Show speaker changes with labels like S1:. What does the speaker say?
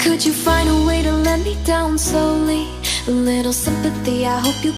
S1: Could you find a way to let me down slowly? A little sympathy, I hope you